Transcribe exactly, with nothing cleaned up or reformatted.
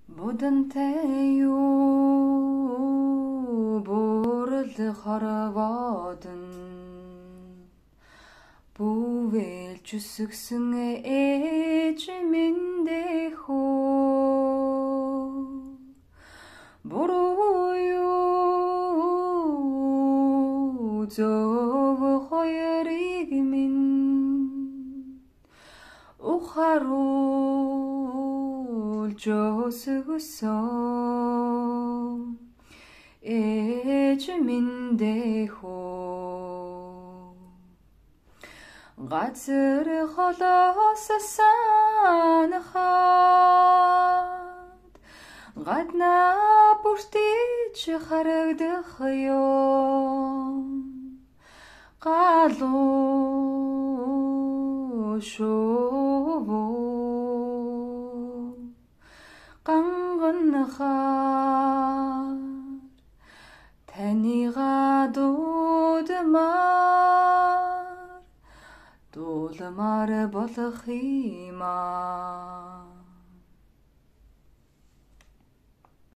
Будантай юу бүрэл хоровоодон бүвэлж үсгсэн ээж минь хөө буруу юу зөв хоёрыг минь ухааруулж өсгсөн ээж минь хөө газар холоос санахад гаднаа бүртэж харагдах ёо галуу шувуу ганганахаар танига дуудмаар дуулмаар болох юмаа